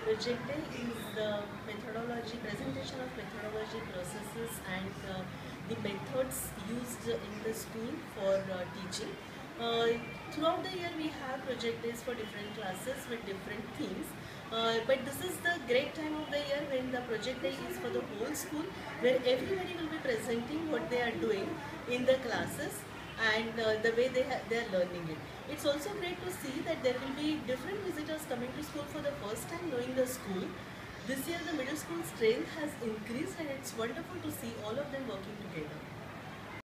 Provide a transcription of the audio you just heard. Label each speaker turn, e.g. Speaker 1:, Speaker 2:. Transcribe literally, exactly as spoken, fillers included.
Speaker 1: Project Day is the methodology, presentation of methodology processes and uh, the methods used in the school for uh, teaching. Uh, Throughout the year we have project days for different classes with different themes. Uh, but this is the great time of the year when the project day is for the whole school, where everybody will be presenting what they are doing in the classes and uh, the way they, they are learning it. It's also great to see that there will be different visitors coming to school for the first time knowing the school. This year the middle school strength has increased and it's wonderful to see all of them working together.